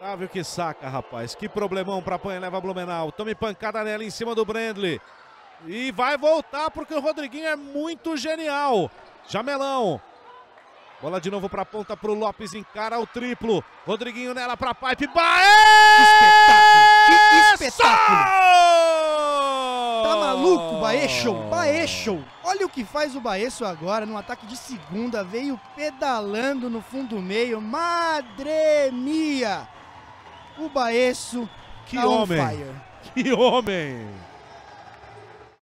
Otávio que saca, rapaz. Que problemão pra apanhar, leva Blumenau. Tome pancada nela em cima do Brandly. E vai voltar porque o Rodriguinho é muito genial. Jamelão. Bola de novo pra ponta pro Lopes, encara o triplo. Rodriguinho nela pra Pipe. Que espetáculo! Tá maluco, Baecho? Baecho! Olha o que faz o Baecho agora no ataque de segunda. Veio pedalando no fundo meio. Madre mia! O Baecho Que tá on homem! fire. Que homem!